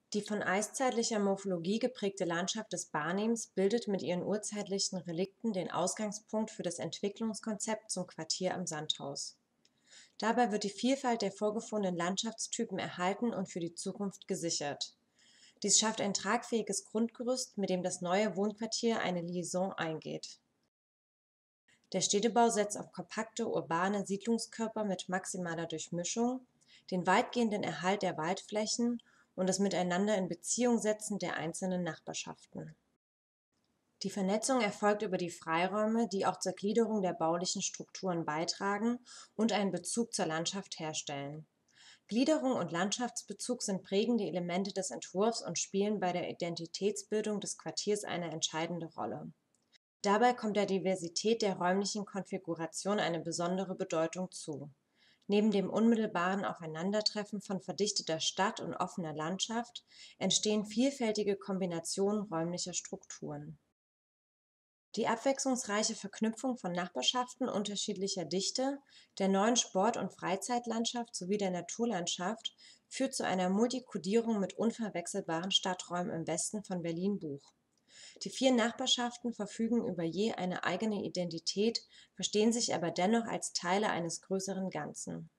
Die von eiszeitlicher Morphologie geprägte Landschaft des Barnims bildet mit ihren urzeitlichen Relikten den Ausgangspunkt für das Entwicklungskonzept zum Quartier am Sandhaus. Dabei wird die Vielfalt der vorgefundenen Landschaftstypen erhalten und für die Zukunft gesichert. Dies schafft ein tragfähiges Grundgerüst, mit dem das neue Wohnquartier eine Liaison eingeht. Der Städtebau setzt auf kompakte urbane Siedlungskörper mit maximaler Durchmischung, den weitgehenden Erhalt der Waldflächen und das Miteinander in Beziehung setzen der einzelnen Nachbarschaften. Die Vernetzung erfolgt über die Freiräume, die auch zur Gliederung der baulichen Strukturen beitragen und einen Bezug zur Landschaft herstellen. Gliederung und Landschaftsbezug sind prägende Elemente des Entwurfs und spielen bei der Identitätsbildung des Quartiers eine entscheidende Rolle. Dabei kommt der Diversität der räumlichen Konfiguration eine besondere Bedeutung zu. Neben dem unmittelbaren Aufeinandertreffen von verdichteter Stadt und offener Landschaft entstehen vielfältige Kombinationen räumlicher Strukturen. Die abwechslungsreiche Verknüpfung von Nachbarschaften unterschiedlicher Dichte, der neuen Sport- und Freizeitlandschaft sowie der Naturlandschaft führt zu einer Multikodierung mit unverwechselbaren Stadträumen im Westen von Berlin-Buch. Die 4 Nachbarschaften verfügen über je eine eigene Identität, verstehen sich aber dennoch als Teile eines größeren Ganzen.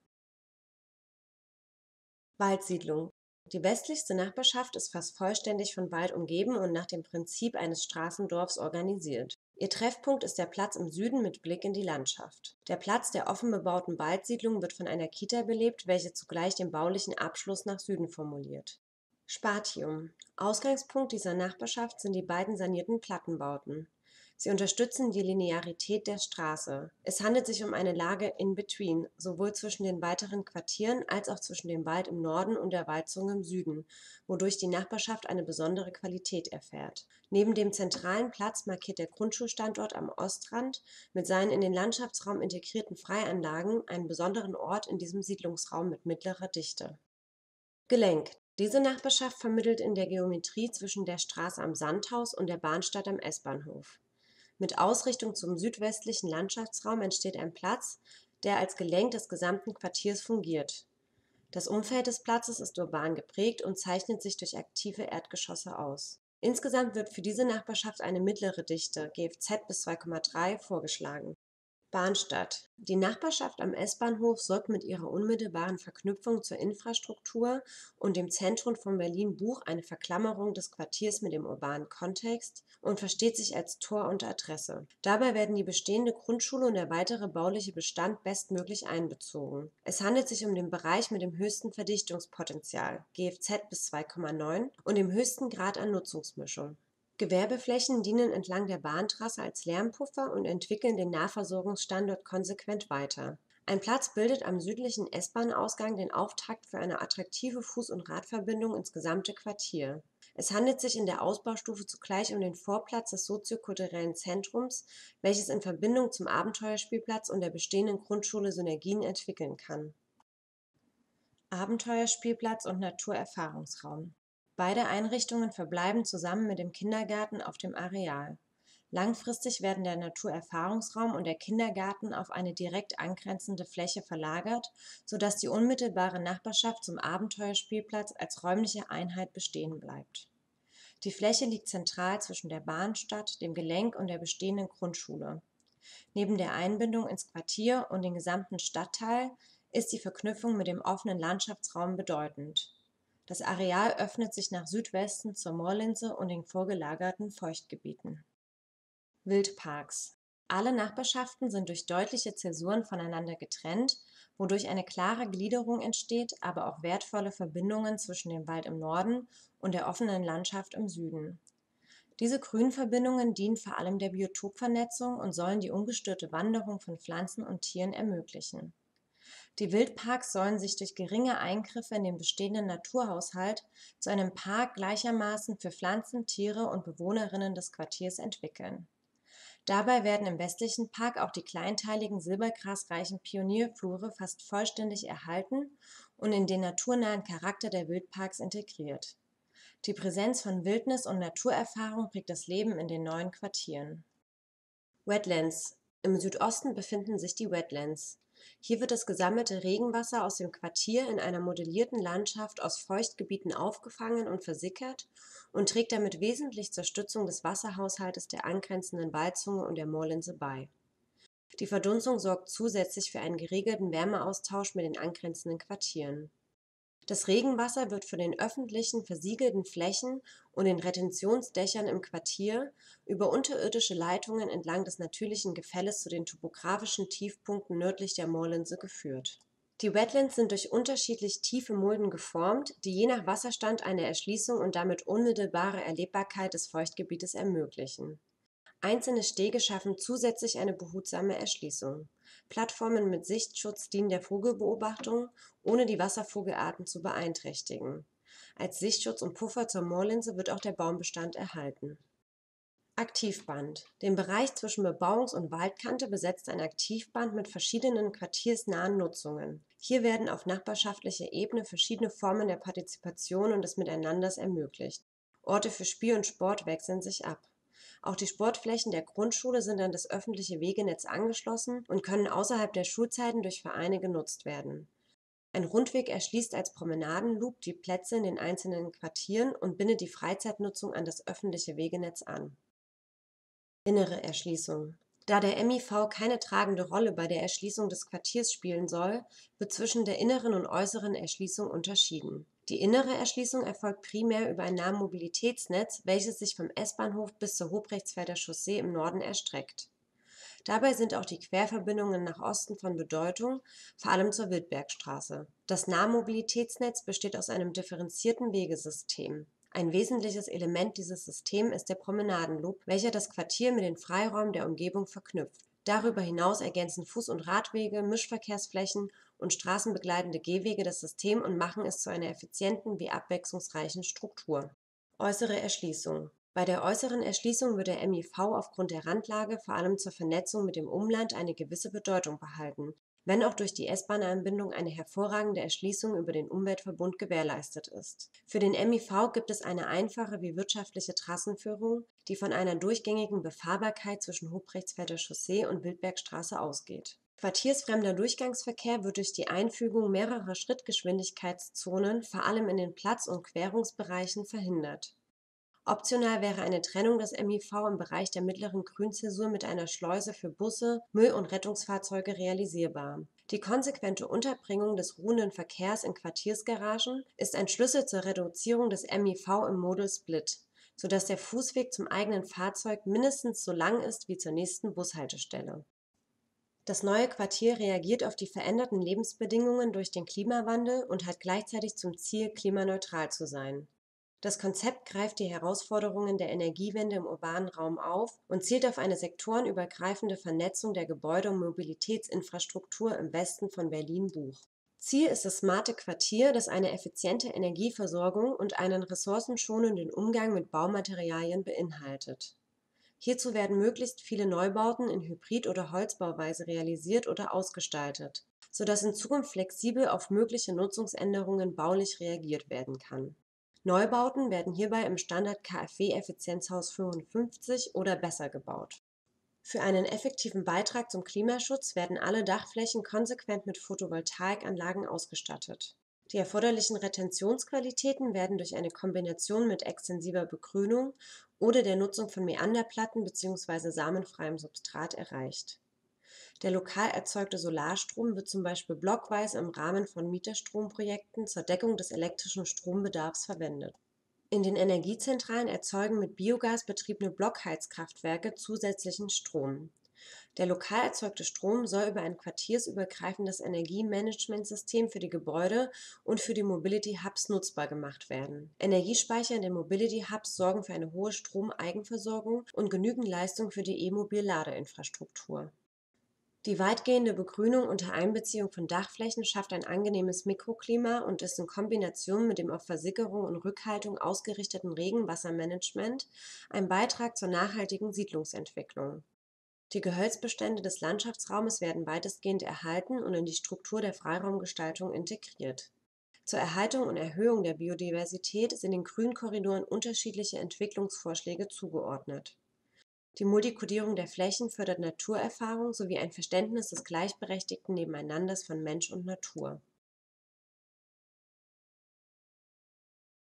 Waldsiedlung. Die westlichste Nachbarschaft ist fast vollständig von Wald umgeben und nach dem Prinzip eines Straßendorfs organisiert. Ihr Treffpunkt ist der Platz im Süden mit Blick in die Landschaft. Der Platz der offen bebauten Waldsiedlung wird von einer Kita belebt, welche zugleich den baulichen Abschluss nach Süden formuliert. Spatium. Ausgangspunkt dieser Nachbarschaft sind die beiden sanierten Plattenbauten. Sie unterstützen die Linearität der Straße. Es handelt sich um eine Lage in between, sowohl zwischen den weiteren Quartieren als auch zwischen dem Wald im Norden und der Waldzunge im Süden, wodurch die Nachbarschaft eine besondere Qualität erfährt. Neben dem zentralen Platz markiert der Grundschulstandort am Ostrand mit seinen in den Landschaftsraum integrierten Freianlagen einen besonderen Ort in diesem Siedlungsraum mit mittlerer Dichte. Gelenk. Diese Nachbarschaft vermittelt in der Geometrie zwischen der Straße am Sandhaus und der Bahnstadt am S-Bahnhof. Mit Ausrichtung zum südwestlichen Landschaftsraum entsteht ein Platz, der als Gelenk des gesamten Quartiers fungiert. Das Umfeld des Platzes ist urban geprägt und zeichnet sich durch aktive Erdgeschosse aus. Insgesamt wird für diese Nachbarschaft eine mittlere Dichte (GFZ bis 2,3) vorgeschlagen. Bahnstadt. Die Nachbarschaft am S-Bahnhof sorgt mit ihrer unmittelbaren Verknüpfung zur Infrastruktur und dem Zentrum von Berlin-Buch eine Verklammerung des Quartiers mit dem urbanen Kontext und versteht sich als Tor und Adresse. Dabei werden die bestehende Grundschule und der weitere bauliche Bestand bestmöglich einbezogen. Es handelt sich um den Bereich mit dem höchsten Verdichtungspotenzial (GFZ bis 2,9) und dem höchsten Grad an Nutzungsmischung. Gewerbeflächen dienen entlang der Bahntrasse als Lärmpuffer und entwickeln den Nahversorgungsstandort konsequent weiter. Ein Platz bildet am südlichen S-Bahn-Ausgang den Auftakt für eine attraktive Fuß- und Radverbindung ins gesamte Quartier. Es handelt sich in der Ausbaustufe zugleich um den Vorplatz des soziokulturellen Zentrums, welches in Verbindung zum Abenteuerspielplatz und der bestehenden Grundschule Synergien entwickeln kann. Abenteuerspielplatz und Naturerfahrungsraum. Beide Einrichtungen verbleiben zusammen mit dem Kindergarten auf dem Areal. Langfristig werden der Naturerfahrungsraum und der Kindergarten auf eine direkt angrenzende Fläche verlagert, sodass die unmittelbare Nachbarschaft zum Abenteuerspielplatz als räumliche Einheit bestehen bleibt. Die Fläche liegt zentral zwischen der Bahnstadt, dem Gelenk und der bestehenden Grundschule. Neben der Einbindung ins Quartier und den gesamten Stadtteil ist die Verknüpfung mit dem offenen Landschaftsraum bedeutend. Das Areal öffnet sich nach Südwesten zur Moorlinse und den vorgelagerten Feuchtgebieten. Wildparks. Alle Nachbarschaften sind durch deutliche Zäsuren voneinander getrennt, wodurch eine klare Gliederung entsteht, aber auch wertvolle Verbindungen zwischen dem Wald im Norden und der offenen Landschaft im Süden. Diese Grünverbindungen dienen vor allem der Biotopvernetzung und sollen die ungestörte Wanderung von Pflanzen und Tieren ermöglichen. Die Wildparks sollen sich durch geringe Eingriffe in den bestehenden Naturhaushalt zu einem Park gleichermaßen für Pflanzen, Tiere und Bewohnerinnen des Quartiers entwickeln. Dabei werden im westlichen Park auch die kleinteiligen silbergrasreichen Pionierflure fast vollständig erhalten und in den naturnahen Charakter der Wildparks integriert. Die Präsenz von Wildnis und Naturerfahrung prägt das Leben in den neuen Quartieren. Wetlands. Im Südosten befinden sich die Wetlands. Hier wird das gesammelte Regenwasser aus dem Quartier in einer modellierten Landschaft aus Feuchtgebieten aufgefangen und versickert und trägt damit wesentlich zur Stützung des Wasserhaushaltes der angrenzenden Waldzunge und der Moorlinse bei. Die Verdunstung sorgt zusätzlich für einen geregelten Wärmeaustausch mit den angrenzenden Quartieren. Das Regenwasser wird von den öffentlichen versiegelten Flächen und den Retentionsdächern im Quartier über unterirdische Leitungen entlang des natürlichen Gefälles zu den topografischen Tiefpunkten nördlich der Moorlinse geführt. Die Wetlands sind durch unterschiedlich tiefe Mulden geformt, die je nach Wasserstand eine Erschließung und damit unmittelbare Erlebbarkeit des Feuchtgebietes ermöglichen. Einzelne Stege schaffen zusätzlich eine behutsame Erschließung. Plattformen mit Sichtschutz dienen der Vogelbeobachtung, ohne die Wasservogelarten zu beeinträchtigen. Als Sichtschutz und Puffer zur Moorlinse wird auch der Baumbestand erhalten. Aktivband. Den Bereich zwischen Bebauungs- und Waldkante besetzt ein Aktivband mit verschiedenen quartiersnahen Nutzungen. Hier werden auf nachbarschaftlicher Ebene verschiedene Formen der Partizipation und des Miteinanders ermöglicht. Orte für Spiel und Sport wechseln sich ab. Auch die Sportflächen der Grundschule sind an das öffentliche Wegenetz angeschlossen und können außerhalb der Schulzeiten durch Vereine genutzt werden. Ein Rundweg erschließt als Promenadenloop die Plätze in den einzelnen Quartieren und bindet die Freizeitnutzung an das öffentliche Wegenetz an. Innere Erschließung. Da der MIV keine tragende Rolle bei der Erschließung des Quartiers spielen soll, wird zwischen der inneren und äußeren Erschließung unterschieden. Die innere Erschließung erfolgt primär über ein Nahmobilitätsnetz, welches sich vom S-Bahnhof bis zur Hobrechtsfelder Chaussee im Norden erstreckt. Dabei sind auch die Querverbindungen nach Osten von Bedeutung, vor allem zur Wildbergstraße. Das Nahmobilitätsnetz besteht aus einem differenzierten Wegesystem. Ein wesentliches Element dieses Systems ist der Promenadenloop, welcher das Quartier mit den Freiräumen der Umgebung verknüpft. Darüber hinaus ergänzen Fuß- und Radwege, Mischverkehrsflächen und straßenbegleitende Gehwege das System und machen es zu einer effizienten wie abwechslungsreichen Struktur. Äußere Erschließung. Bei der äußeren Erschließung wird der MIV aufgrund der Randlage vor allem zur Vernetzung mit dem Umland eine gewisse Bedeutung behalten, wenn auch durch die S-Bahn-Anbindung eine hervorragende Erschließung über den Umweltverbund gewährleistet ist. Für den MIV gibt es eine einfache wie wirtschaftliche Trassenführung, die von einer durchgängigen Befahrbarkeit zwischen Hobrechtsfelder Chaussee und Wildbergstraße ausgeht. Quartiersfremder Durchgangsverkehr wird durch die Einfügung mehrerer Schrittgeschwindigkeitszonen, vor allem in den Platz- und Querungsbereichen, verhindert. Optional wäre eine Trennung des MIV im Bereich der mittleren Grünzäsur mit einer Schleuse für Busse, Müll- und Rettungsfahrzeuge realisierbar. Die konsequente Unterbringung des ruhenden Verkehrs in Quartiersgaragen ist ein Schlüssel zur Reduzierung des MIV im Modal Split, sodass der Fußweg zum eigenen Fahrzeug mindestens so lang ist wie zur nächsten Bushaltestelle. Das neue Quartier reagiert auf die veränderten Lebensbedingungen durch den Klimawandel und hat gleichzeitig zum Ziel, klimaneutral zu sein. Das Konzept greift die Herausforderungen der Energiewende im urbanen Raum auf und zielt auf eine sektorenübergreifende Vernetzung der Gebäude- und Mobilitätsinfrastruktur im Westen von Berlin-Buch. Ziel ist das smarte Quartier, das eine effiziente Energieversorgung und einen ressourcenschonenden Umgang mit Baumaterialien beinhaltet. Hierzu werden möglichst viele Neubauten in Hybrid- oder Holzbauweise realisiert oder ausgestaltet, sodass in Zukunft flexibel auf mögliche Nutzungsänderungen baulich reagiert werden kann. Neubauten werden hierbei im Standard KfW-Effizienzhaus 55 oder besser gebaut. Für einen effektiven Beitrag zum Klimaschutz werden alle Dachflächen konsequent mit Photovoltaikanlagen ausgestattet. Die erforderlichen Retentionsqualitäten werden durch eine Kombination mit extensiver Begrünung oder der Nutzung von Meanderplatten bzw. samenfreiem Substrat erreicht. Der lokal erzeugte Solarstrom wird zum Beispiel blockweise im Rahmen von Mieterstromprojekten zur Deckung des elektrischen Strombedarfs verwendet. In den Energiezentralen erzeugen mit Biogas betriebene Blockheizkraftwerke zusätzlichen Strom. Der lokal erzeugte Strom soll über ein quartiersübergreifendes Energiemanagementsystem für die Gebäude und für die Mobility Hubs nutzbar gemacht werden. Energiespeicher in den Mobility Hubs sorgen für eine hohe Stromeigenversorgung und genügend Leistung für die E-Mobil-Ladeinfrastruktur. Die weitgehende Begrünung unter Einbeziehung von Dachflächen schafft ein angenehmes Mikroklima und ist in Kombination mit dem auf Versickerung und Rückhaltung ausgerichteten Regenwassermanagement ein Beitrag zur nachhaltigen Siedlungsentwicklung. Die Gehölzbestände des Landschaftsraumes werden weitestgehend erhalten und in die Struktur der Freiraumgestaltung integriert. Zur Erhaltung und Erhöhung der Biodiversität sind den Grünkorridoren unterschiedliche Entwicklungsvorschläge zugeordnet. Die Multikodierung der Flächen fördert Naturerfahrung sowie ein Verständnis des gleichberechtigten Nebeneinanders von Mensch und Natur.